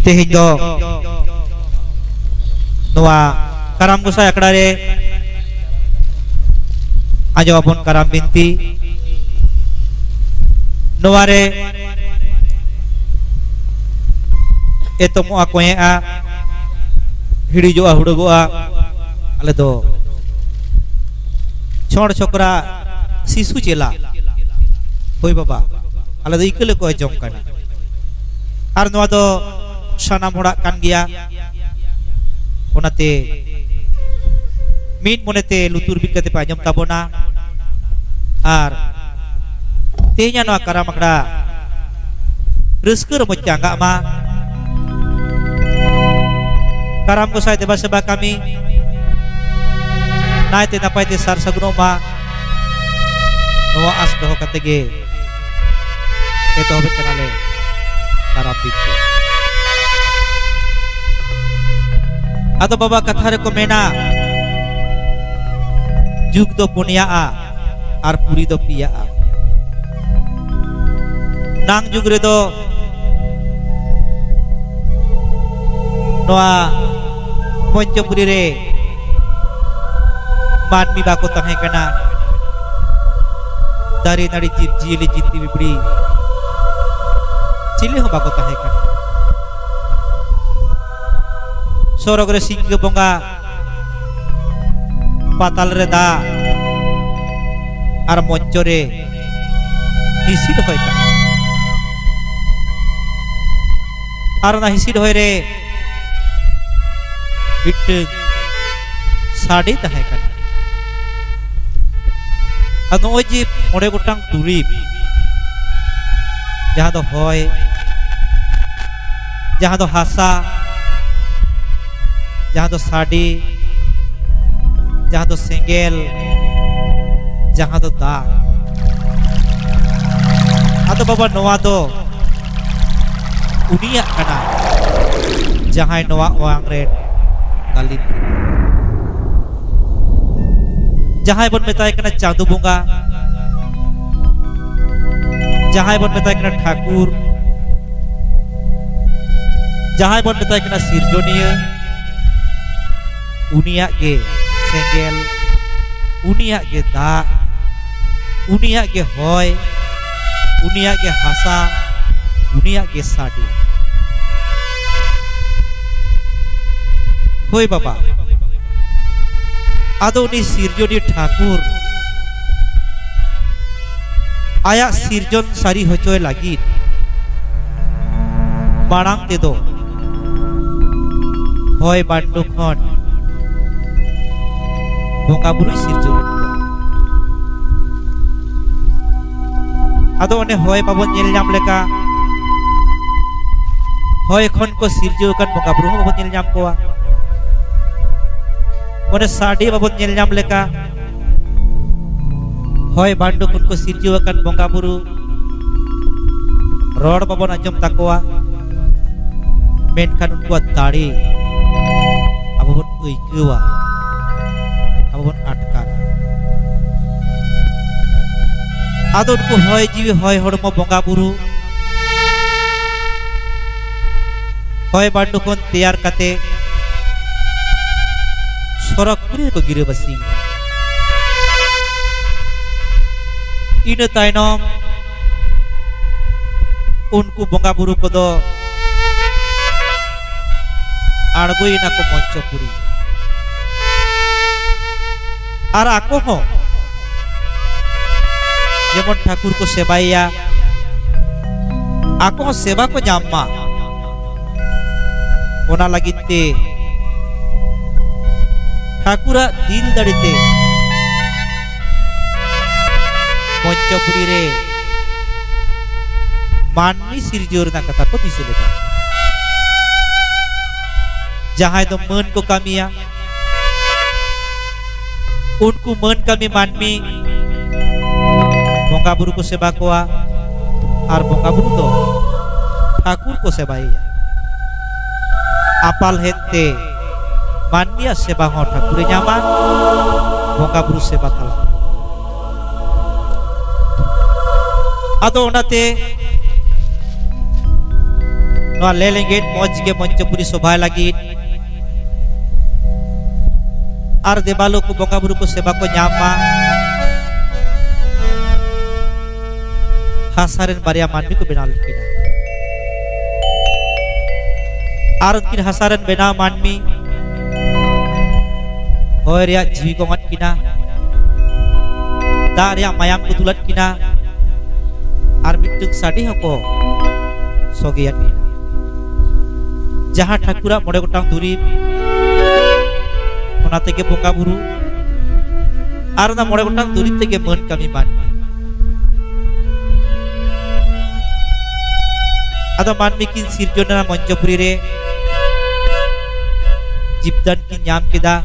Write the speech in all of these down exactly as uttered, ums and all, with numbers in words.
तेहिं दो नोआ कराम गोसाई आखड़ा रे आजो अपन कराम बिनती नोआ रे एतमोआ कोयेआ हिड़ीजोआ हुड़गोआ आले दो छोड़ छोकरा शिशु चेला होय बाबा आले दो इकले को जम काना आर नोआ दो सानाम होड़ा कान गिया ओनाते मीट मोनेते लुतुर बिकते पाजम ताबोना आर तेहnya नोआ कराम आखड़ा रस्कर मोचांगा मा कराम गोसाई देवा सेवा kami नायते नापायते सार सगुनो मा नोआ आस दोहो कते गे एतोहबे कनाले कराम बिनती आदो बाबा कथा रे को मेना जुग दो पुनिया आ आर पुरी दो पिया आ नांग जुग रे दो नोआ पंचपुरी रे मानमी बाको तहे कना दारी नाड़ी जीव जियली जीती बिबड़ी चिले हो बाको तहे कना सोरग रे सिंह बोंगा पाताल रे दा आर मंच रे हिसिड होय ता आर ना हिसिड होय रे बिट साड़ी तहे कना अदो ओजी मोड़े गोटांग तुरीब जहां दो होय जहां दो हासा जहां दो साड़ी जहां दो सेंगेल जहां दो दा आदो बाबा नोआ दो उनिया कना जहां नोआ वांग रे गालित जहां बन मेताय कना चांदू बोंगा जहां बन मेताय कना ठाकुर जहां बन मेताय कना सिरजोनिया उनिया के सेंगेल उनिया के दा उनिया के होय उनिया के हासा उनिया के साड़ी होय बाबा आदो उनी सिरजोनी ठाकुर आया सिरजन सारी होचोय लागिद मारांग ते दो होय बांडु खन बोंगा बुरु सिरजन आदो ओने होय बाबन नेल नाम लेका होय खन को सिरजो कन बोंगा बुरु बाबन नेल नाम कोआ ओने साड़ी बाबन नेल नाम लेका होय बांडु खन को सिरजो कन बोंगा बुरु रोड बाबन आजम ताकोआ मेनखान उनको दाड़ी अब बन उइकवा अब बन अटकार आदो उनको होय जीवी होय हड़मो बोंगा बुरु होय बांडु खन तैयार काते सरकपुरी को गिरे बसी इन तायनम उनको बोंगा बुरु को दो आड़गोइना को मंचपुरी आर आको हो जेमन ठाकुर को सेवाइया आको सेवा को जाम्मा ओना लगिते ठाकुरा दिल दड़ीते मंचपुरी रे मानवी सिरजोर ना कथा को दिसे लेगा जहां तो मन को कमिया उनको मन कमी मानवी बोंगा बुरु को सेवा कोआ और बोंगा बुरु तो ठाकुर को सेवाइया आपाल हेते मानवीय सेवा हो ठाकुर जामा बोंगा बुरु सेवा तला आदो ओनाते ले लेंगे मौज के मंचपुरी शोभा लगी और देवालो को बंगा बुरु को सेवा को नामा हासारेन बारिया मानवी को बेना लेकिन और उनकी हासारेन बेना मानवी होय रिया जीवी को मत किना दा रिया मायाम को दुलत किना और मिट्टुक साड़ी हको सोगिया किना जहाँ ठाकुरा मोड़े गोटांग दुरी ओनाते के बंगा बुरु और ना मोड़े गोटांग दुरी ते के मन कमी मानवी आदा मानवी की सिरजोना मंचपुरी रे जीवदान की नाम केदा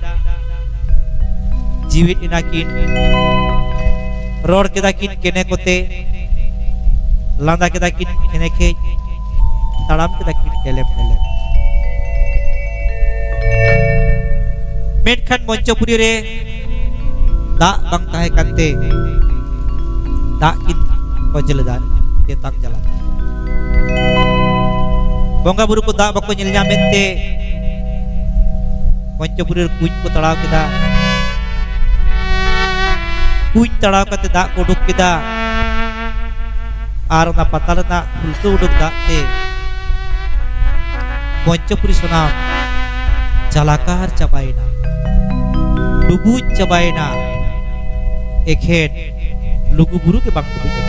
जीवित इना किन रोड केदा किन केने कोते लांदा केदा किन केने के ताड़ाम केदा किन केलेम केलेम मेनखान मंचपुरी रे दा बंग ताहे कांते दा किन कोजलदान ते तक जला बंगा बुरु को दा बको नेल ᱧᱟᱢᱮᱛᱮ मंचपुरी रे कुछ को तड़ाव केदा कुछ तड़ाव कते दा को उडुक केदा आर ना पताल ना उल्टो उडुक दा ते मंचपुरी सुनाम जलाकार चबाइना डुबुज चबाइना एखेन लुगु बुरु के बांग डुबुज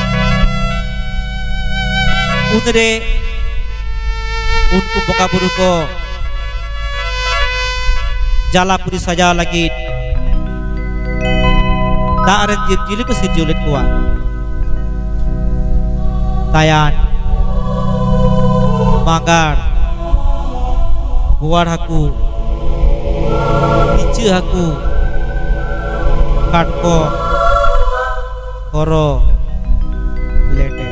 उनरे उनको बंगा बुरु को जलापुरी सजा लगी दारन जीव जिली को सिरजुलित कुआ तायान मांगार बुआर हाकू इच्छु हाकू काटको हरो लेटे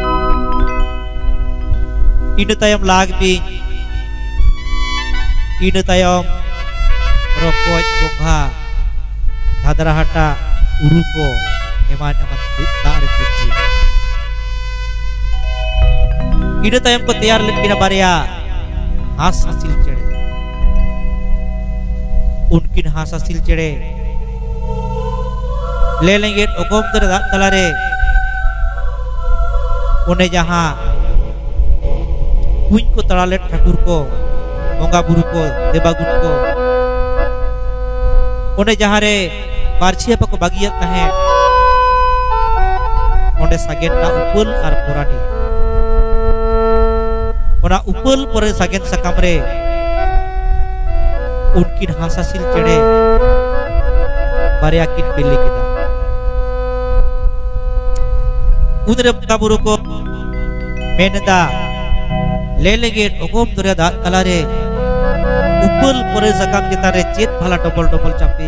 इन तायम लाग भी इन तायम रोकोच बोंगा धादराहाटा उरुको एमान एमान दारे कुची इन तायम को तैयार लेकिन बारिया हास हासिल चढ़े उनकिन हास हासिल चढ़े ले लेंगे ओगोम दर तलारे उन्हें जहां कुछ को तड़ाले ठाकुर को बंगा बुरु को देवागुन को उन्हें जहाँ रे बारछिया पको बागिया तहे उन्हें सागेन ना उपल आर पुरानी उन्हें उपल परे सागेन सकम रे उनकिन हासासिल चढ़े बारिया किन बिल्ली किदा उन्हें बंगा बुरु को मेनदा ले लेंगे ओगोम दुरिया दा तलारे उपल परे सकम चितारे चेत भला डबल डबल चापे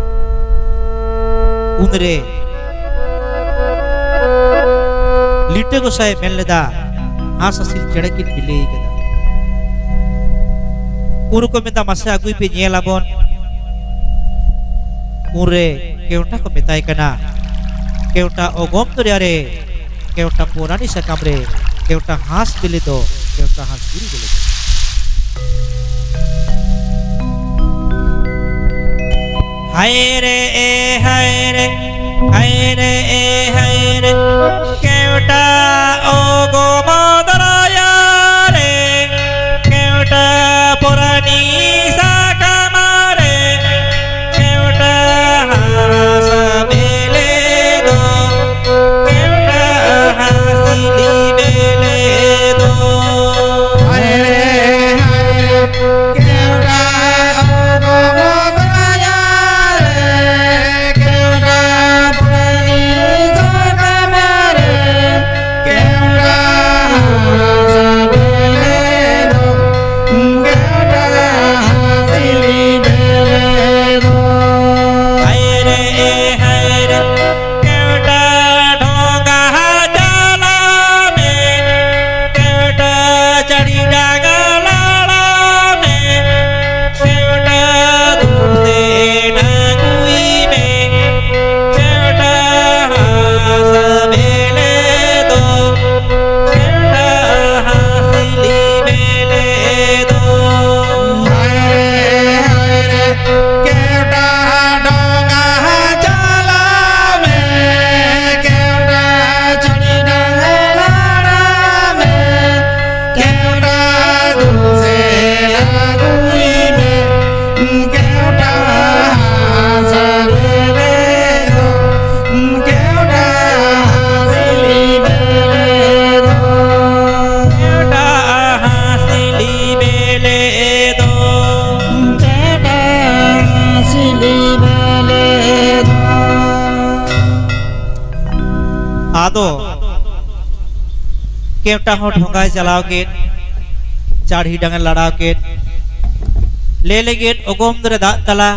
उनरे लिटे को साय मेन लेदा हासासिल चढ़े किन बिले केदा उनको मेता मासे अगुई पे नेलाबन उरे केवटा को मेताय कना केवटा ओगोम दुरिया रे केवटा पुरानी सकम रे केवटा हास बिले दो केवटा हास बिले बिले हाय रे ए हाय रे हाय रे ए हाय रे केवटा ओगो मदराया रे केवटा पुरानी साकमा रे केवटा हास बिले दो केवटा हासिली बिले दो हाय रे हाय केवटा ओगो मदराया केवटा पुरानी साकमा रे केवटा केवटा हो ढोंगाय चलाव के चाढ़ी डांगे लड़ाव के ले लेगे ओगोम दरे दा तला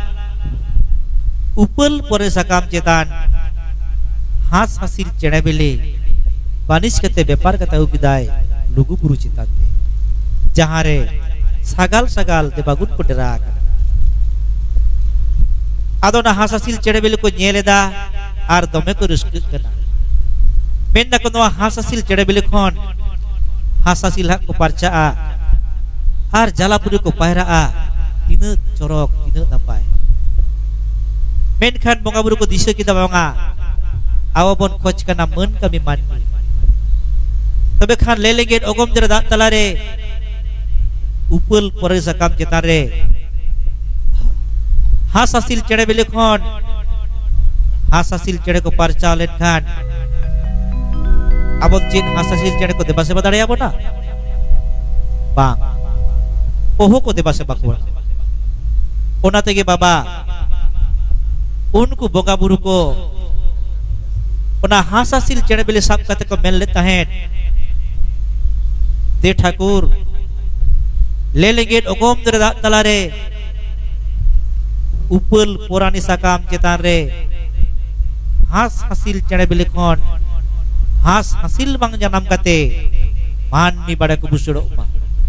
उपल परे सकाम चेतान हास हासिल चेड़े बिले बानिश कते व्यापार कते उबिदाय लुगु बुरु चितान ते जहाँ रे सगाल सगाल देवागुन को डरा आदो ना हास हासिल चेड़े बिले को नेलेदा आर दमे को रस्क कना मेन ना को नवा हास हासिल चेड़े बिले खोन हास हासिल हक को परचा आ आर जलापुरी को पायरा आ तीन चोरक तीन नपाय मेन खान बोंगा बुरु को दिशा kita बोंगा awabon खोज कना मन कमी माननी तबे खान ले लेगे ओगम जरा दा तलारे उपल परे सकाम चेतारे हास हासिल चेड़े बिले खोन हास हासिल चेड़े को परचा लेन खान abon चीन हास हासिल चेड़े को देबा सेवा दाड़े आबो ना बांग ओहो को देबा सेवा को ओना तेगे बाबा उनको बोगा बुरु को ओना हास हासिल चेड़े बिले साब कते को मेल लेता है दे ठाकुर ले लेगे ओगोम दरे दा तलारे उपल पुरानी सकाम चेतान रे हास हासिल चेड़े बिले खोन हास हासिल बांग जानम कते माननी बड़े को बुसुड़ो मा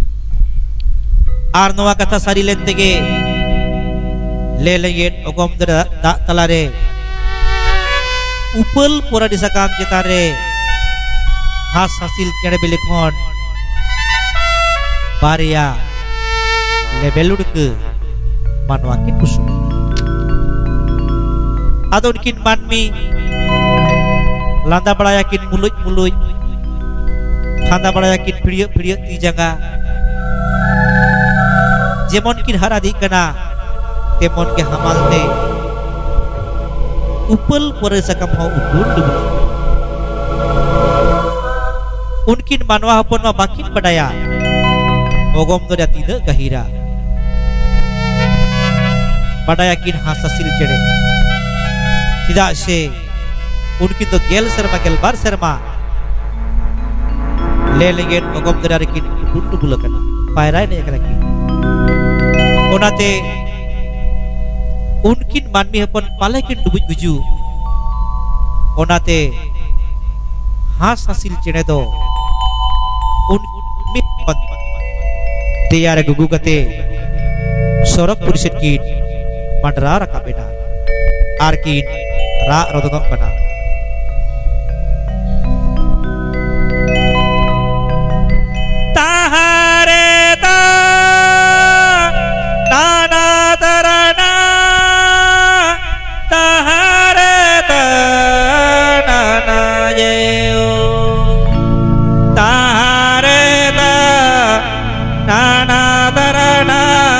आर नवा कथा सारी लेन तेगे ले लेगे ओगोम दरे दा तलारे उपल पुरानी सकाम चेतान रे हास हासिल चेड़े बिले खोन बारिया लेबेल उड़के मानवा किन बुसुड़ो आदो उनकिन मानमी लांदा बड़ाया किन मुलुज मुलुज खांदा बड़ाया किन फिड़ियो फिड़ियो ती जंगा जेमन किन हर आदि कना तेमन के हमाल ते उपल परे सकम हो उडुल डुबुल उनकिन मानवा हपन मा बाकिन बड़ाया ओगम दो तीन गहिरा बड़ाया किन हास हासिल चेड़े चिदा से उनकी तो गेल शर्मा गेल बार शर्मा ले लेगे ओगम दो किन उडुल डुबुल कना पायराय ने कना की ओनाते उनकिन मानमी हपन पाले किन डुबुज गुजु ओनाते हास हासिल चेड़े दो उन दियारे गुगु कते सोरक पुरुषित किन मडरा रका बेना आर किन रा रोदगम कना ताहारे ता नाना तरना ताहारे ता नाना ये ताहारे ता नाना तरना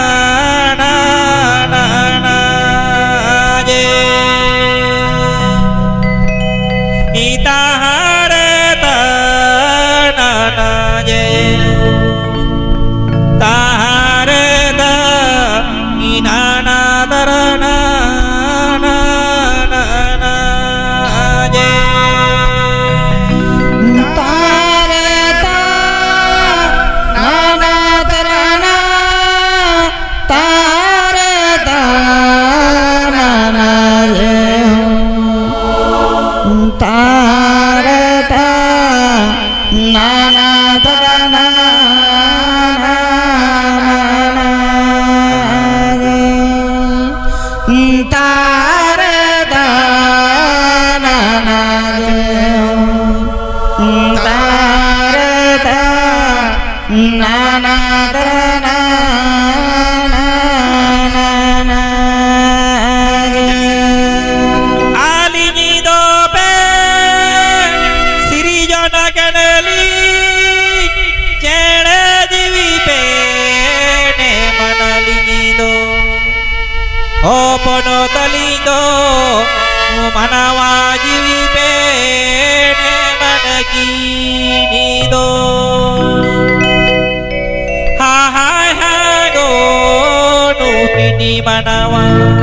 Opono talindo manawa jiwi pene manakini do ha ha ha go nukini manawa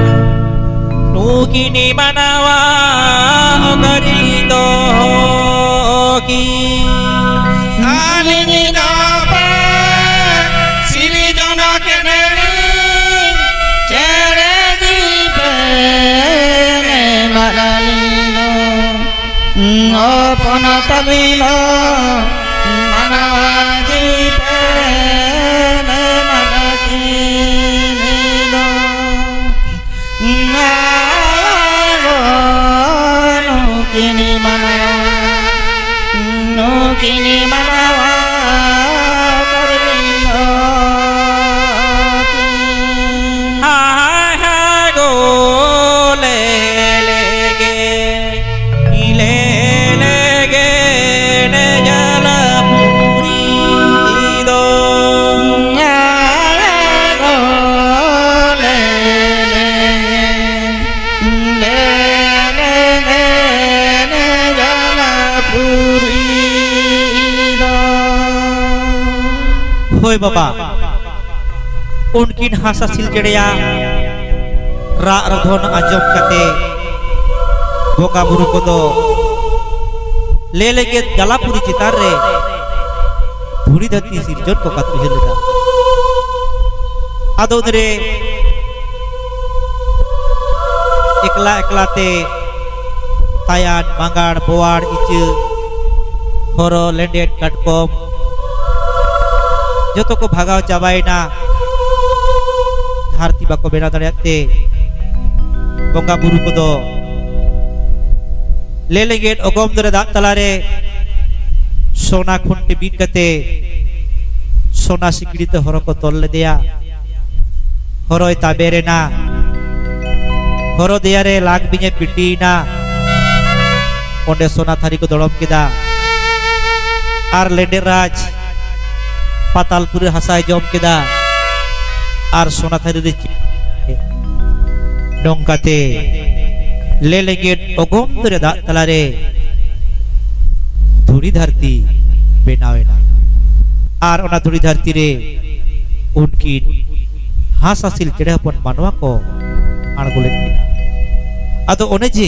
nukini manawa ogarindo ki ponot bilo manawaji pene manaki nilo ngalo nukini manawa nukini manawa karilo hai hai go le le ge ile le ge ne jala puri do go le le ge le le ge ne jala puri do होय बाबा उनकिन हासासिल चेड़िया रा रधोन आजम कते बोका बुरु को दो ले लेके जलापुरी चितार रे धुरी धरती सिरजन को कत उजलेदा आदो दरे एकला एकला ते तायान मांगाड़ बोवाड़ इच होरो लेंडेट कटकोम जो तो को भागाव चाबाइना धरती बाको बेना दाड़ेते बोंगा बुरु को दो ले लेंगे ओगोम दरे दाग तलारे सोना खुंटी बीट कते सोना सिकड़ी ते हरो को तोल ले दिया हरो ताबेरे ना हरो दिया रे लाग बिने पिटी ना ओंडे सोना थारी को दड़म किदा आर लेंडे राज पातालपुरे हसाय जम किदा आर सोना थारी रे डोंकाते ले लेंगे ओगोम दरे दाग तलारे धुरी धरती बेनावेना आर ओना धुरी धरती रे उनकी हासासिल चेड़े हपन मानवा को आड़गोलेन किना आदो ओने जे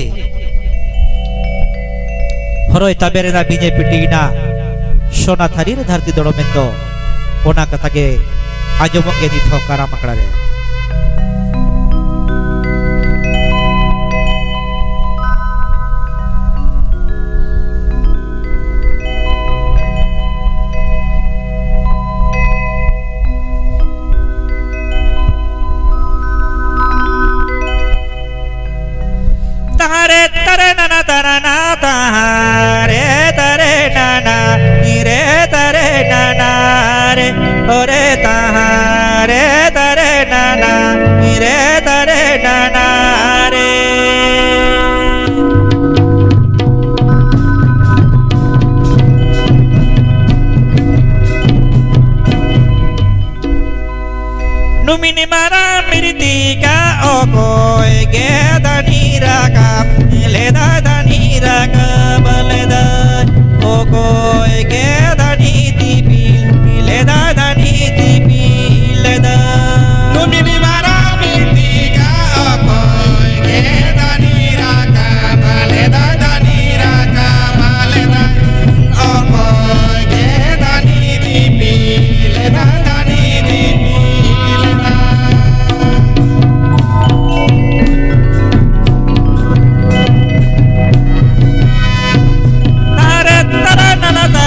हरोय ताबेरेना बिने पिटिना सोना थारी रे धरती दड़ोमेन दो ओना कथा के आजमोग गे निथो काराम आकड़ा रे तारे तारे नाना तारा ना तारे तारे नाना रे तारे नाना रे ओरे तारे तारे नाना रे तारे नाना रे नुमिनी मारा मिरती का ओकोय गे दानी राका ले दा दानी राका बले दा ओकोय गे दानी दीपी ले दा दानी दीपी ले दा नुमिनी मारा मिरती का ओकोय गे दानी राका बले दा दानी राका बले दा ओकोय गे दानी दीपी ले दा दानी दीपी तारे तारा नाना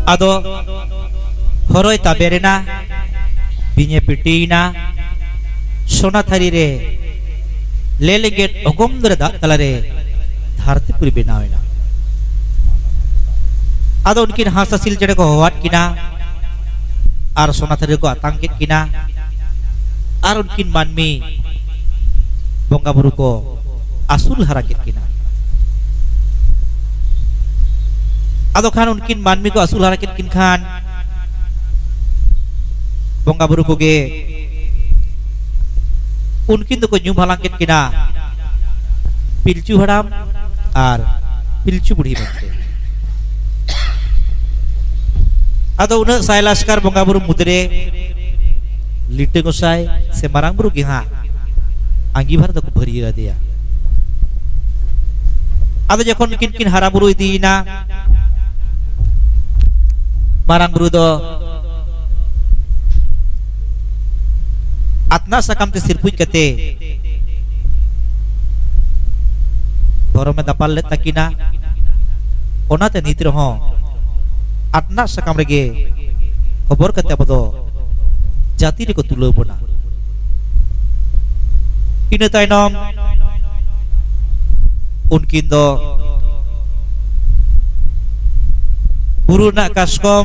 Ado horoi taberena binya pitina sona thari re leleget ogom dore da talare dharti puri benawena. Ado unkin hasasil jere ko howat kina ar sona thari ko atangkit kina ar unkin manmi bongga buru ko asul harakit kina. Ado khan unkin manmi ko asul harakit kin khan bongga buru ko ge unkin to ko nyum halangkit kina pilcu haram ar pilcu budi bante. Ado una sailaskar bongga buru mudre lite gosai se marang buru giha anggi bhar to ko bhari dia. Ado jokhon kin kin hara buru idina marang buru do atna sakam te sirpuj kate borome dapal let takina onate nitro ho atna sakam rege khobor kate abodo jati reko tulo bona. Ina tainom unkin do buru nak kaskom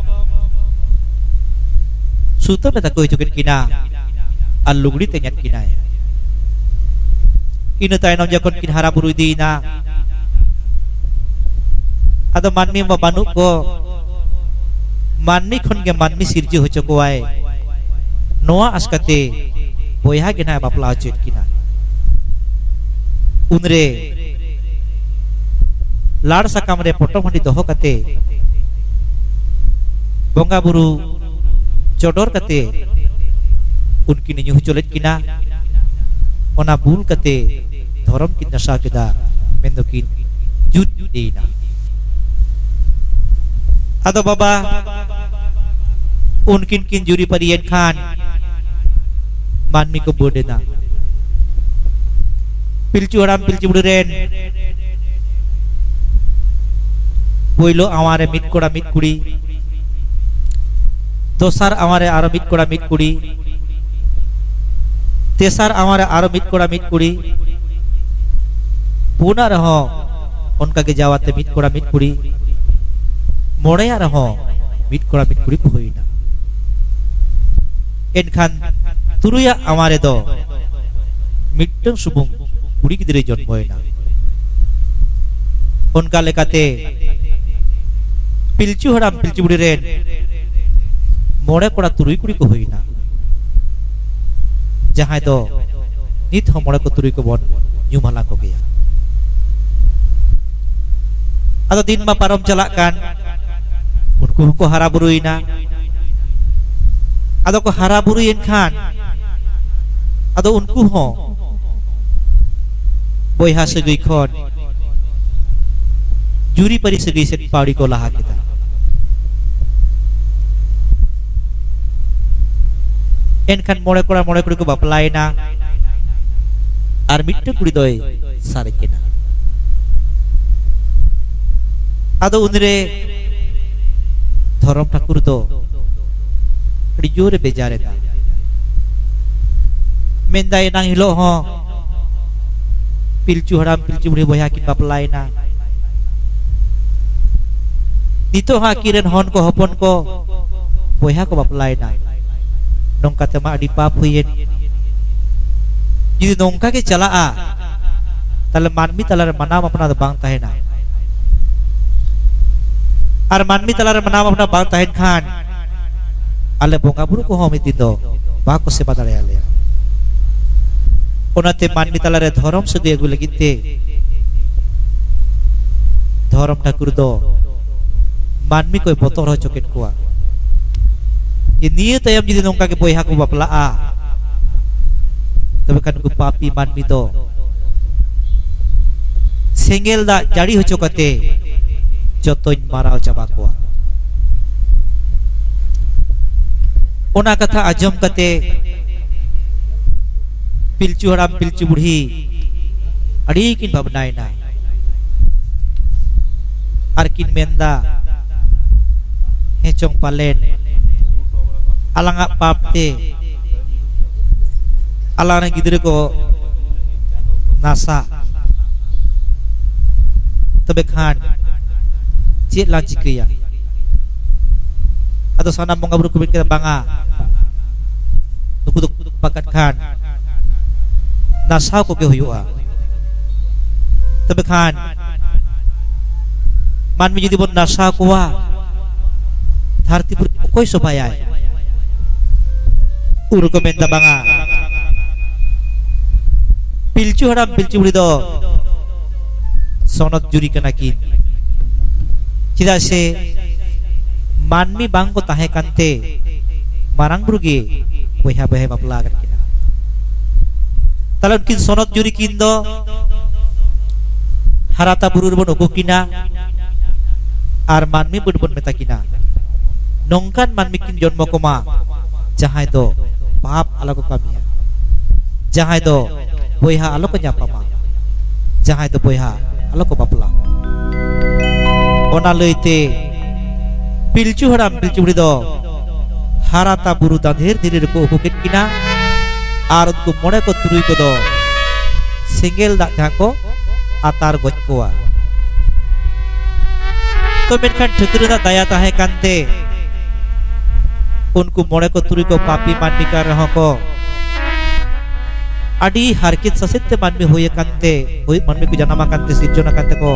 sutam ta ko hijukin kina al lugdi tenyat kina. Ina tainom jakon kin hara buru dina ado manmi ma banu ko manni khon ge manmi sirji hocho ko ai noa askate boyha gena bapla jet kina. Unre lad sakam re poto mandi doho kate bongga buru jodor kate unkin nyuh colet kina ona bul kate dhorom kin nasa keda mendokin jud deina. Ado baba unkin kin juri pariyen khan manmi ko bodena pilcu haram pilcu buduren poilo amare mit kora mit kuri dosar amare aro mit kora mit kuri tesar amare aro mit kora mit kuri puna raho onka ge jawate mit kora mit kuri moreya raho mit kora mit kuri hoina. Enkhan turuya amare do mittang subung kuri gidre jonmoyna. Onka lekate pilcu haram pilcu budiren more kora turui kuri ko hoina. Jahai do nit ho more ko turui ko bon nyum halang ko geya. Ado din ma parom chalakkan unku ko hara buruina ado ko hara buruin khan ado unku ho boyha sagai khon juri pari sagai set paudi ko laha kita. Enkhan more kora more kuri ko baplaina ar mitte kuri doi sare kena. Ado unre Thorom Thakur do adi jore bejare ta mendai nang hilo ho pilcu haram pilcu budi boyha kin baplaina nito ha kiren hon ko hopon ko boyha ko baplaina nongka tema adi pap huyen jidi nongka ke chalaa tale manmi talar manam apna do bang tahena ar manmi talar manam apna bang tahen khan ale bonga buru ko homiti do ba ko seba dare ale onate manmi talare dhorom sudu egu lagite Thorom Thakur do manmi koy botor ho choket kuwa ye niye tayam jidi nongka ke boyha ko bapla a tobe kan ku papi manmi do sengel da jari ho chokate jotoñ marao chaba kuwa. Ona katha ajam kate pilcu haram pilcu budhi adi kin bhabnaina ar kin menda hecong palen alanga papte alana gidre ko nasa tebe khan cik lang cikaya atau sana monga buru kubit kita banga nukuduk pakat khan nasa ko ke huyua tebe khan man mi judi bon nasa kuwa dharti pur koi sobayai uru ko menda banga pilcu haram pilcu buri do sonot juri kana kin cida se manmi bangko tahe kante marang buruge boya boya bapla kan kina talon kin sonot juri kin do harata burur bon oku kina ar manmi bud bon meta kina nongkan manmi kin jonmo koma jahai do pap ala ko kamia jahai do boya alo ko nyapama jahai do boya alo ko bapla ona leite pilcu haram pilcu buri do harata buru dadher dhire ko okukit kina ar ko mone ko turui ko do single dak thako atar goj koa to menkan thukru da daya tahe kante unku mone ko turui ko papi manmi kar raho ko adi harkit sasitte manmi hoye kante hoy manmi ku janama kante sirjona kante ko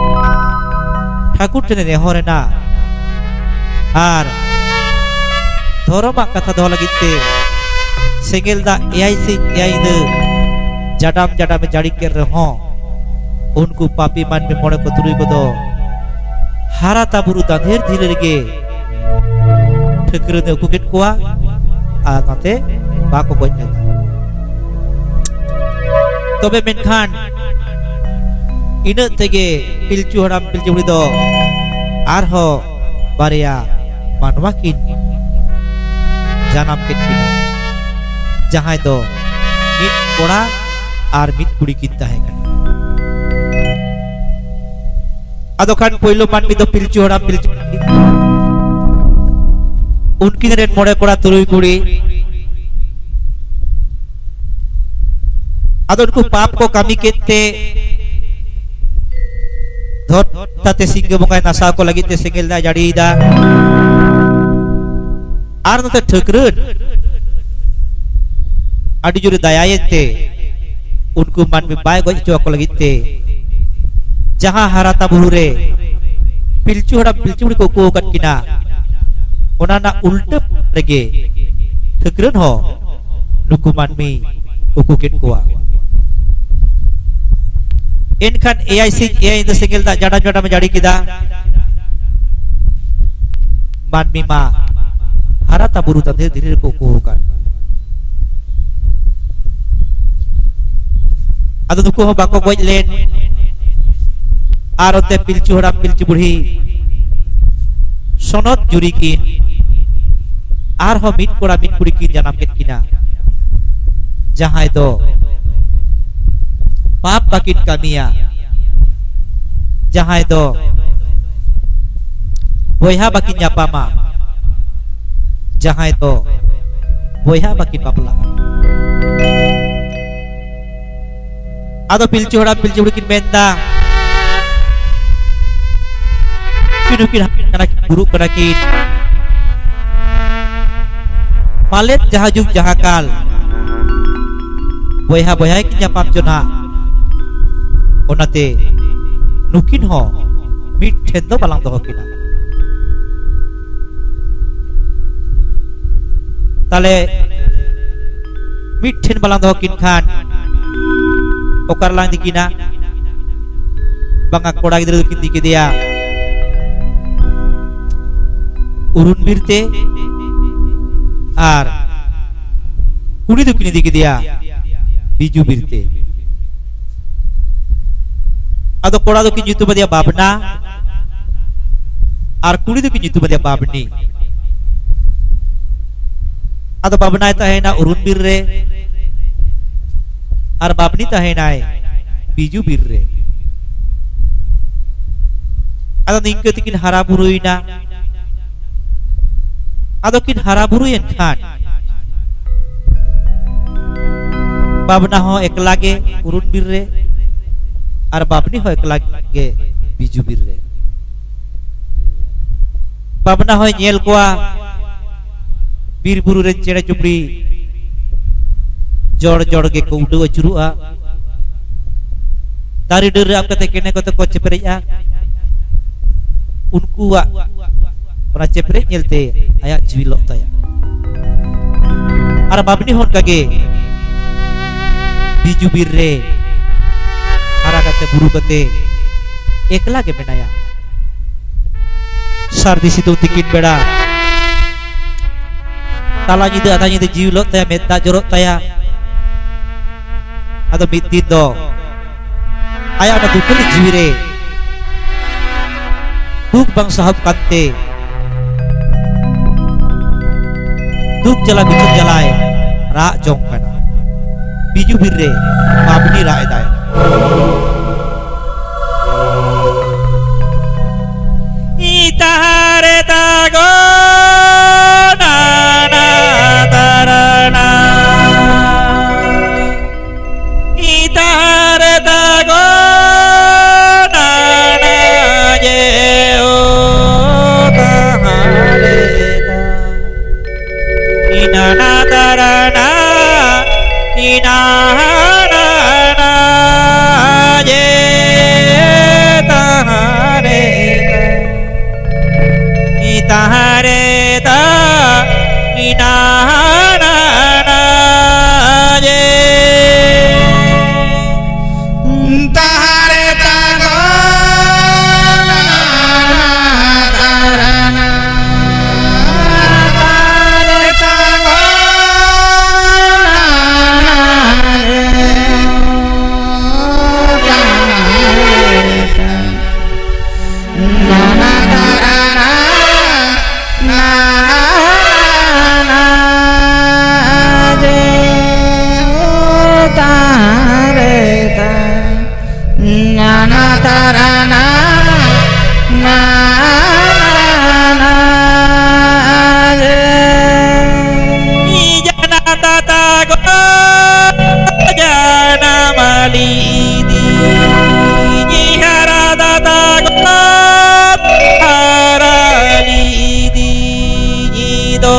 ঠাকুর টেনে নেহরে না আর ধরমা কথা দহ লাগিতে সেঙ্গেল দা এআই সি এআই দে জাডাম জাডামে জাড়ি কে রহ उनको पापी मान में मोड़े को तुरी को दो हारा ताबुरु दाधेर धीरे गे ठिकरे ने कुकेट कुआ आते बाको गोज ने तबे मेनखान इन तेगे पिलचु हराम पिलचु बुड़ी दो आरहो बारिया मानवा किन जानम किन किना जहां दो मिट कोड़ा आर मिट कुड़ी किनता है kan ado kan poilo manmi do pilchu hara pilchu unkin ren mode koda turui kuri ado unku pap ko kami kette dhot tate singge bongai nasa ko lagi te singel da jadi da ar note thukrun adi jure dayayete unku manmi bai goj cho ko lagi te जहां हराता बुहुरे पिलचु हड़ा पिलचु को को cut किना ओनाना उल्टे रेगे थकरन हो नुकु मानमी उकु केट कोआ इनखान एआई सी एआई द सिंगल दा जड़ा जड़ा में जाड़ी किदा मानमी मा हराता बुरु ता धीरे धीरे को को का अदु नुकु हो बाको गोज लेन आरोते पिलचु हड़ा पिलचु बुढ़ी सोनत जुरी किन आर हो मिट कोड़ा मिट कुड़ी किन जानम केट किना जहां दो पाप बाकिन कामिया जहां दो बोया बाकिन यापामा जहां दो बोया बाकिन बापला आदो पिलचु हड़ा पिलचु बुढ़ी किन मेंदा किन buruk kerakin palet jahajuk jahakal boyha boyha kinya pam jona onate nukin ho mit thendo balang doh kina tale mit then balang doh kin khan okar lang dikina bangak koda gidre kin dike dia urun birte ar kudi do kini dike dia biju birte ado koda do kin jutu badia babna ar kudi do kin jutu badia babni ado babna ta hai na urun birre ar babni ta hai na biju birre ado ningke tikin hara buruina ado kin haraburuyen khan babna ho eklage urun bir re ar babni ho eklage biju bir re babna ho nyel koa bir buru ren chere chupri jor jor ge ko udu achurua dari dere ap kate kene ko ko cepreya unku wa ora cepre nyelte aya jiwilo taya ar babni hon kage biju birre ara kate buru kate ekla ge benaya sardi situ tikit beda tala nyide ada nyide jiwilo taya meta jorok taya atau mitin do aya ana dukuli jiwire duk bang sahab kante duk jala bicut jalai ra jong kana biju birre babni ra edai itahare tago na na tarana itahare tago na na je o tahare ta ina na tarana ina na na je tahare ta itahare ta ina na na je tahare ta go na na tarana tahare ta go na na re tahare ta na na tarana na na je tahare ta na na tarana na na je jana tata go jana malidi jihara tata go haralidi jido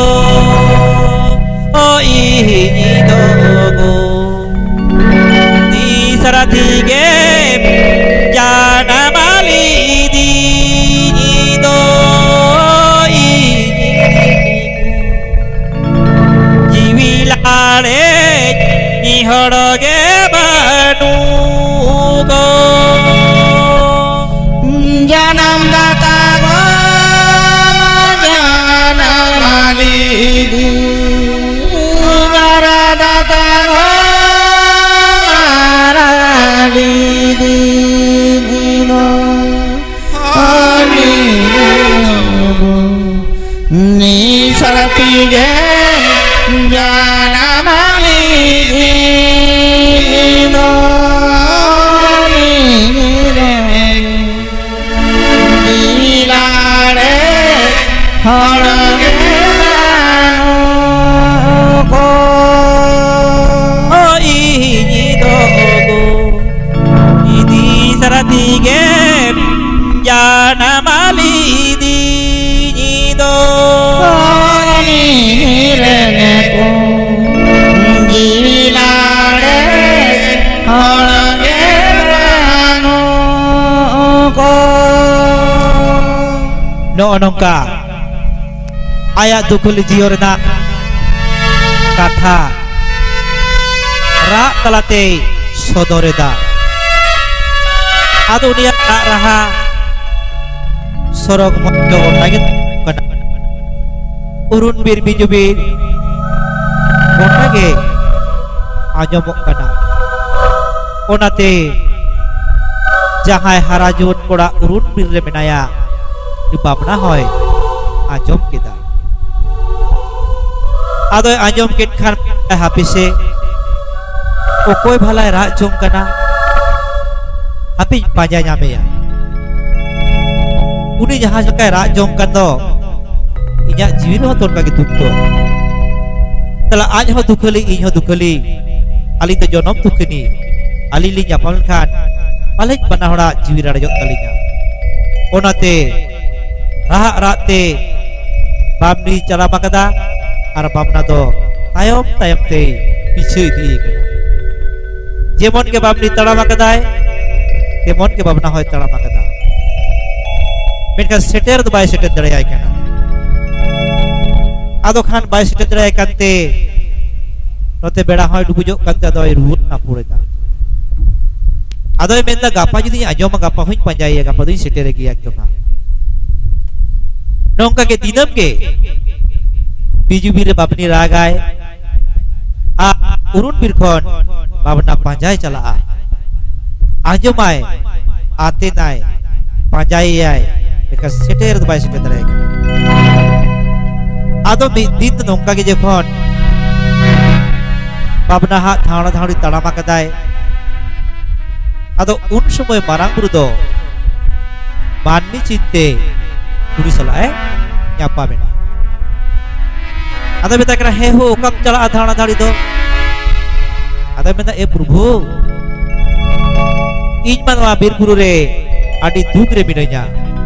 o ido go di saratige jana malidi jido i jiwilare ni horoge banu go janam data go janam malidi mara data go maralidi no ani ni sarapige janam malidi no jana malidi jido ni rene ko jilare holage rano ko no nongka ayat dukul jiorna katha ra talate sodoreda ado dia raha sorok mojo lagi kana urun bir biju bir onage ajomok kana onate jahai harajun koda urun bir re menaya di babna hoy ajom kita adoy ajom kit khan hapise okoy bhalai ra jong kana hapi panja nyame ya uni jahan sekai ra jong kan do inya jiwi ho ton kage duk do tala aj ho dukali ing ho dukali ali te jonom dukani ali li nyapal khan palek panahora jiwi rajot talinya onate raha rate bamni chala makada ar bamna do tayom tayom te piche di kana jemon ke bamni tala makadai temon ke babna hoy tala makada menkan seter do bay seter darayai kana ado khan bay seter darayai kante note beda hoy dubujok kante ado ruut na pureda ado menda gapa judi ajoma gapa hoy panjai gapa do seter gi ekdom nongka ke dinam ke biju bire babni ragai a urun birkhon babna panjai chala ajomai ate nai panjai ai mereka seter do bay seter darai ado din nongka ke jokhon babna ha thana thari tarama kadai ado un somoy marang buru do manni cinte puri salae nyapa bena ado beta kira he ho kam chala thana thari do ado beta e prabhu ᱤᱧ ᱢᱟ ᱱᱚᱣᱟ ᱵᱤᱨ ᱵᱩᱨᱩ ᱨᱮ ᱟᱹᱰᱤ ᱫᱩᱠ ᱨᱮ ᱢᱤᱱᱟᱹᱧᱟ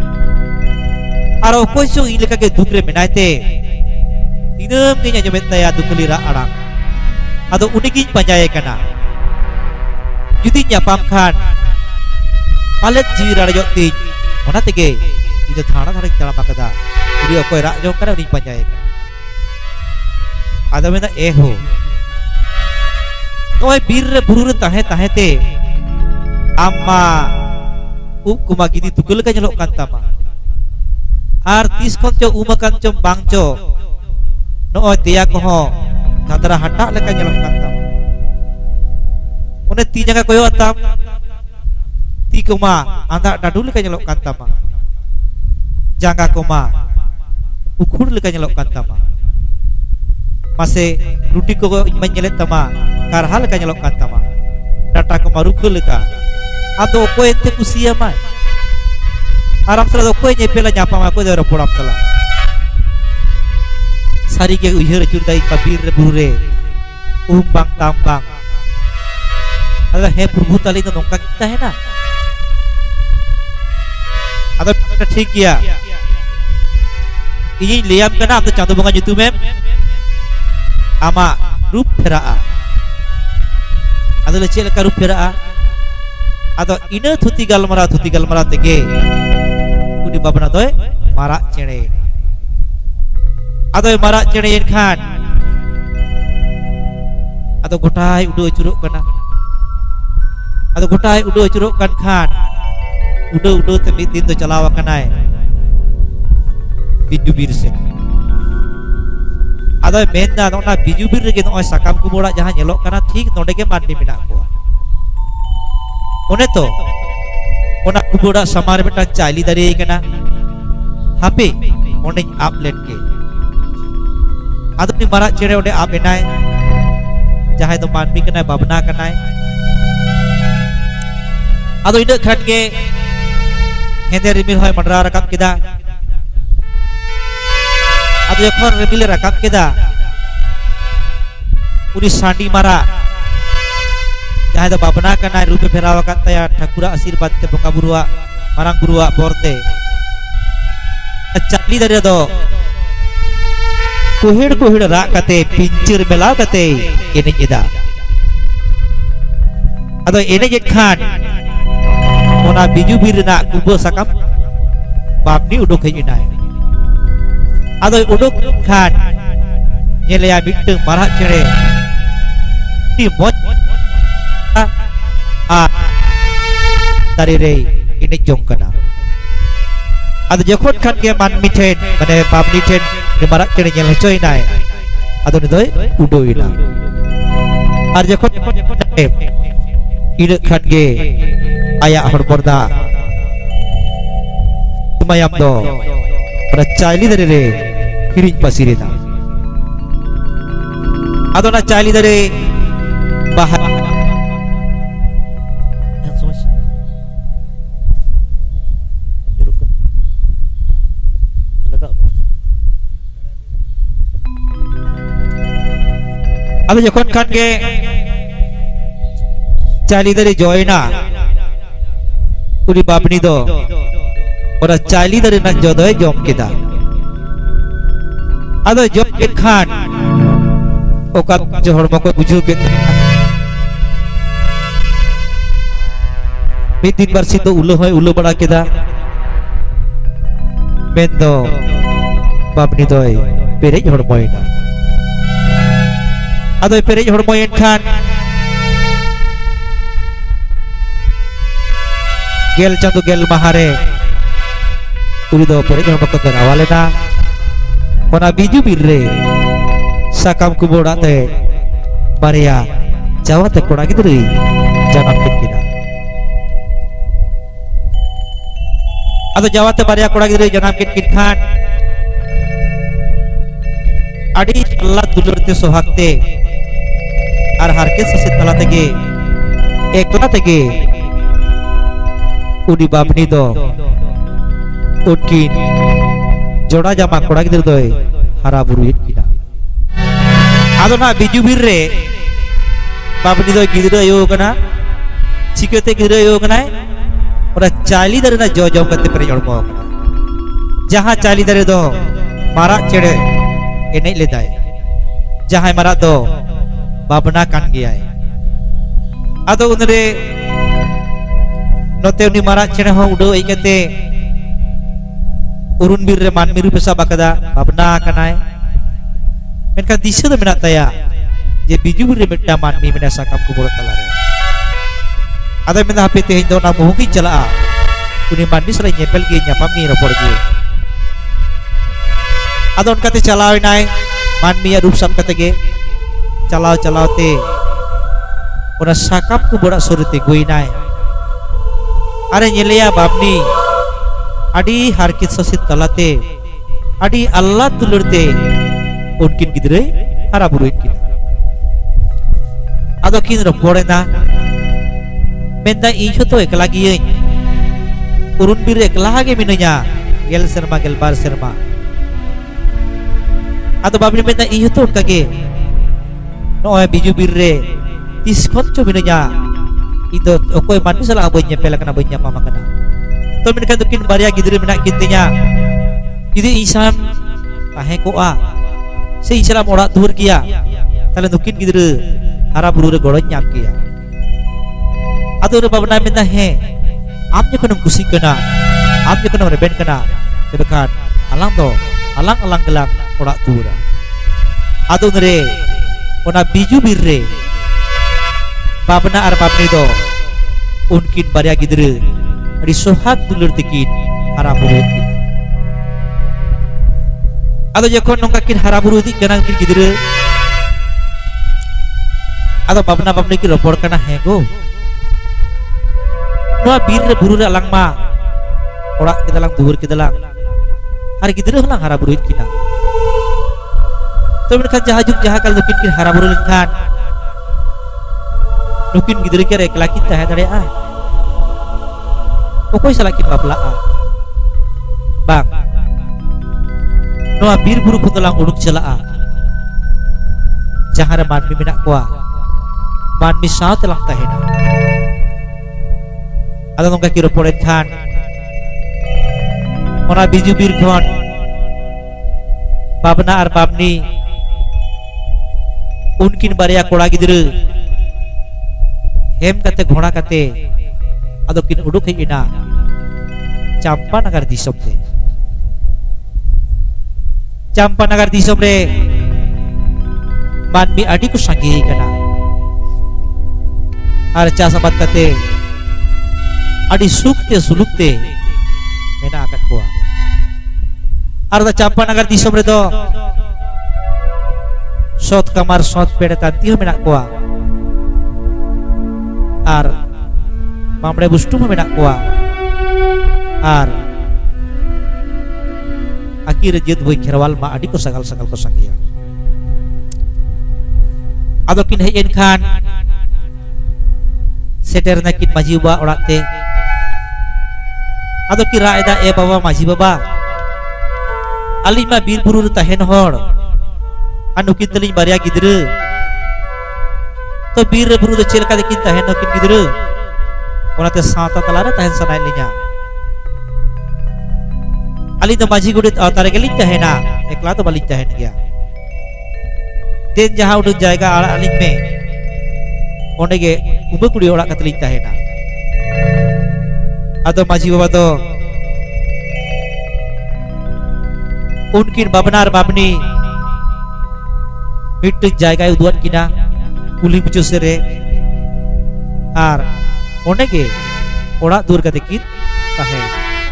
ᱟᱨ ᱚᱠᱚᱭ ᱪᱚ ᱤᱧ ᱞᱮᱠᱟᱜᱮ ᱫᱩᱠ ᱨᱮ ᱢᱮᱱᱟᱭ ᱛᱮ ᱫᱤᱱᱟᱹᱢ ᱜᱤᱧ ᱟᱸᱡᱚᱢᱮᱫ ᱛᱟᱭᱟ ᱫᱩᱠᱷᱟᱹᱞᱤ ᱨᱟᱜ ᱟᱲᱟᱝ ᱟᱫᱚ ᱩᱱᱤᱜᱤᱧ ᱯᱟᱸᱡᱟᱭᱮ ᱠᱟᱱᱟ ᱡᱩᱫᱤ ᱧᱟᱯᱟᱢ ᱠᱷᱟᱱ ᱯᱟᱞᱮᱫ ᱡᱤᱣᱤ ᱨᱟᱲᱮᱡᱚᱜ ᱛᱤᱧ ᱚᱱᱟ ᱛᱮᱜᱮ ᱤᱧ ᱫᱚ ᱛᱷᱟᱲᱟ ᱛᱷᱟᱲᱟᱧ ᱛᱟᱲᱟᱢ ᱟᱠᱟᱫᱟ ᱡᱩᱫᱤ ᱚᱠᱚᱭ ᱨᱟᱜ ᱡᱚᱝ ᱠᱟᱱᱟ ᱩᱱᱤᱧ ᱯᱟᱸᱡᱟᱭᱮ ᱠᱟᱱᱟ ᱟᱫᱚ ᱢᱮᱱᱫᱟ ᱮ ᱦᱳ ᱱᱚᱜᱼᱚᱭ ᱵᱤᱨ ᱨᱮ ᱵᱩᱨᱩ ᱨᱮ ᱛᱟᱦᱮᱸ ᱛᱟᱦᱮᱸ te amma ub kuma gidi tukul ka nyelok kan tama ar tis kon cho uma kan chom bang cho no tia ko ho kadra hata le ka nyelok kan tama one ti jaga koyo atam ti kuma anda dadul ka nyelok kan tama jaga kuma ukur le ka nyelok kan tama mase ruti ko iman nyelet tama karhal ka nyelok kan tama data ko marukul ka ado ko ente kusia mai aram sala ko nyepela nyapa ma ko de roporam tala sari ke uiheur curdai kabir bure umbang tambang ala he prabhu tali no nongka kita hai na ado ठीक किया ini liam kana am chandu bonga jutu mem ama rup feraa ado le chel ka rup feraa ado ina thuti galmara thuti galmara tege uni babna doy mara chene ado mara chene yen khan ado gotai udo churuk kana ado gotai udo churuk kan khan udo udo te mid din do chalawa kanai biju bir se ado menda nona biju bir ge no sakam kumura jahan nyelok kana thik node ge mandi mina ko one to ona kubura samar beta chaili dare kana hape one uplet ke ado ni mara chere ode ap enai jahai to manmi kana babna kanai ado ina khan ge hende rimil hoy mandra rakap kida ado jokhon rimil rakap kida uni sandi mara jahai to babna kanai rupe pherawa kataya thakura asirbat te bonga burua marang burua borte chapli dare do kuhid kuhid ra kate pincir bela kate ene ida ado ene jet khan ona biju birna kubo sakam babni uduk hejinai ado uduk khan nyeleya miteng marah chere ti moj a dari re ini jong kana ado jokhon khan ge man miten mane babni ten ni marak chere nyel hocoi nai ado ni doy udoina ar jokhon ide khan ge ayak horborda tumayam do pracali dari re kiring pasirina ado na cali dari bahan Ada jokon kan ge cali dari joina uri babni do ora cali dari nak jodoh jom kita ada jom kan okat johor moko buju ke Midin bersih tu ulu hoy ulu bada kita bendo babni doy perej johor moina ada perej johor moin kan gel cantu gel mahare uri do perej johor moko awale na ona biju birre sakam kuboda te baria jawa te koda gidri janam kina ado jawa te baria koda gidri janam kin kin khan adi Allah dulurte sohakte ar harke sase tala tege ekla tege udi babni do utkin joda jama koda gidri doy hara buruit kina ado na biju birre babni do gidra yo kana chikete gidra yo kana ora chali dare na jo jom kate pere jormo kana jaha chali dare do mara chede enai ledai jaha mara do babna kan gaya ado unre note uni mara chede ho udo ikate urun birre manmiru pesa bakada babna kanai menkan disu do menak taya je biju birre metta manmi mena sakam kubur talare ada mena hape te hindo na muhuki chala uni manmi sala nyepel ge nyapam ngi ropor ge adon kate chalao nai manmi ya rup sap kate ge chalao chalao te ona sakam kubur surute goi nai are nyeleya babni adi harkit sosit talate adi Allah tulurte unkin gidre hara buruit kina ado kin ropore na menda ijo to ekla giye urun bir ekla ge minanya gel serma gel bar serma ado babni menda ijo to kage no biju birre tiskon cho minanya ido okoy manu sala abonya pela kana abonya mama kana to minkan to kin baria gidre minak kintinya idi isam pahe ko a se islam orak dur kia tale nukin gidre hara buru re godo nyam kia ado re babna minta he am jekonum kusi kana am jekonum reben kana tebekan alang do alang alang gelang orak dur ado re ona biju birre babna ar babni do unkin baria gidre ri sohat dulur tikin hara buru ado jekon nongka kin hara buru dik kana kin gidre ado babna babni ki ropor kana hego noa bir re buru re alang ma orak kita lang duhur kita lang hari gidre lang hara buru kina to menkan jahajuk jaha kal nukin kin hara buru kan nukin gidre ke ekla kita ha dare a pokoi salakin babla a bang noa bir buru kutelang uduk celaa jahar manmi minak kuah manmi saat telang tahena ada nongka kiro poret khan ona biju bir khon babna ar babni unkin baria koda gidre hem kate ghoda kate ado kin uduk hejina Campa Nagar disom te Campa Nagar disom re manmi adi ko sangi kana ar cha sabat kate adi sukte sulukte mena akat kuah ar da Campa Nagar disom re do sot kamar sot pede tanti mena kuah ar mamre bustu mena kuah ar akhir jet boy kherwal ma adi ko sagal sagal ko sakia ado kin hejen khan seter na kin maji ba orak te ado ki raida e baba maji baba alima bir buru tahen hor anu kin telin baria gidre तो बीर रे बुरु दो चेल का दिकिन तहेन नकिन गिद्रा ओनाते सावता तलारे तहेन सनाय लिnya ali तो माझी गुडित अवतार गेलिन तहेना एकला तो बालिन तहेन गया den जहां उडुक जायगा आड़ा अलिन में ओंडे गे कुबा कुड़ी ओड़ा कतलिन तहेना अदो माझी बाबा तो उनकिन बाबनार बाबनी मिट्टी जायगा उदुआन किना कुली मुचो सेरे आर ओंडे गे ओड़ा दूर कते किन तहेन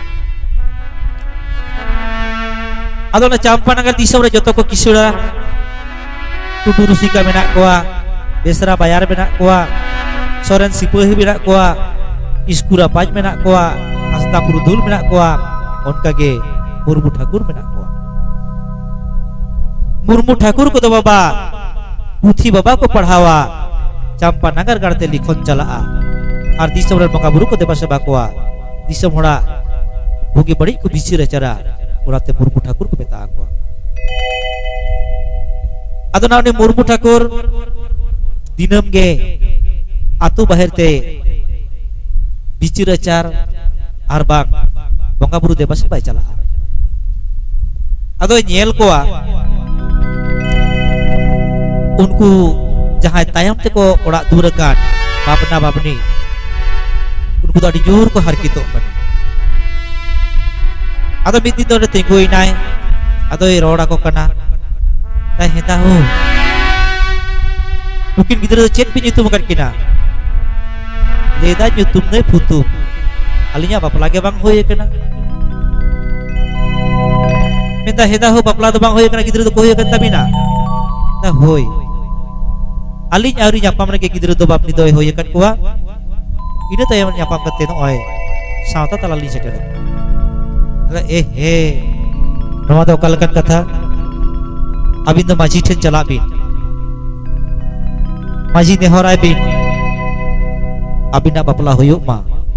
अदो ना चांपानगर दिसम रे जतो को किसुड़ा टुटू रुसिका मेना कोआ बेसरा बायार मेना कोआ सोरेन सिपाही मेना कोआ इस्कुरा पाज मेना कोआ हस्ता पुरुदुल मेना कोआ उनका गे मुर्मू ठाकुर मेना कोआ मुर्मू ठाकुर को तो बाबा पुथी बाबा को पढ़ावा चांपानगर गाड़ते लिखोन चला और दिसम रे बंगा बुरु को देबा सेबा कोआ दिसम होड़ा भोगी बड़ी को बिसी रे चरा ओराते मुर्मू ठाकुर को मेता को अदो ना उनी मुर्मू ठाकुर दिनम गे आतु बाहेरते बिचिर आचार आर बांग बंगा बुरु देबा सेबा चला अदो नेल कोआ उनको जहां तायम ते को ओड़ा दूर कान बाबना बाबनी उनको तो अड़ी जोर को हरकितो बन अदो मिति तो तिंगुई नाय अदो ए रोड़ा को कना ता हेता हो नुकिन गिदरा चेक भी nyutum kan kina leda nyutum ne futum alinya bapla ge bang hoye kana minta heda ho bapla do bang hoye kana गिदरा तो होye kan tabina na hoy alinya ari nyapam ne ge गिदरा do bapni do hoye kan kuwa ina tayam nyapam kate no oy sauta talali seter eh eh नवा तो कल कन कथा अभी तो माझी ठेन चला बिन माझी ने होराय बिन अभी ना बपला होयो मा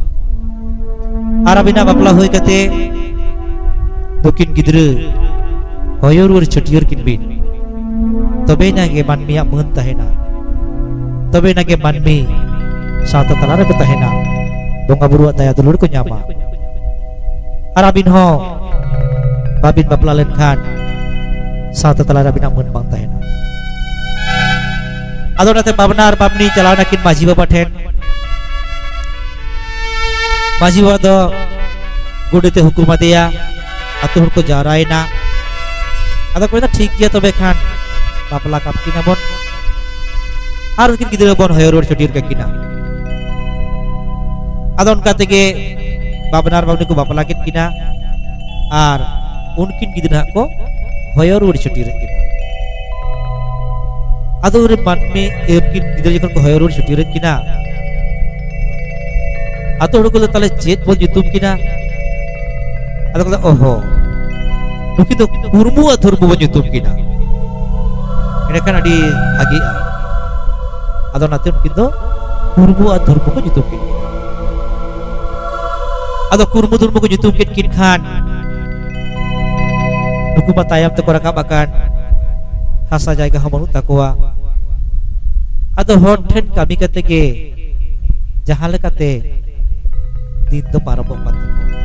आर अभी ना बपला होय कते दोकिन गिद्र होयो रुर छटियर किन बिन तबे ना गे मानमिया मन तहेना तबे ना गे मानमी साता तला रे तहेना बोंगा बुरु दया दुलुर को ᱧᱟᱢᱟ आर अबिन हो बाबिन बापला लेन खान सात तला रबिना मन बांग तहेना अदो नाते बाबनार बाबनी चलाना किन माझी बाबा ठेन माझी बाबा दो गुडेते हुकुम दिया अतो हर को जारायना अदो कोई ठीक गया तबे खान बापला काप किना बन आर उनकिन गिदरा बन होयर छटियर के किना अदो उनका तेगे बाबनार बाबनी को बापला किन किना आर उनकिन गिदरा को होयर छटियर किना अदो रे मन में एकिन गिदरा जखन को होयर छटियर किना अतो हर को तले चेत बन जुतुम किना अदो को ओहो नुकी तो कुरमु अथुरमु बन जुतुम किना एनेखान अडी भागिया अदो नाते उनकिन दो कुरमु अथुरमु को जुतुम किना अदो कुरमु धुरमु को जुतुम किन किन खान नुकु मा तायam te ko rakab akan hasa jayga hamanu takoa ado hor then kami kate ge jahan lekate din do parabok pat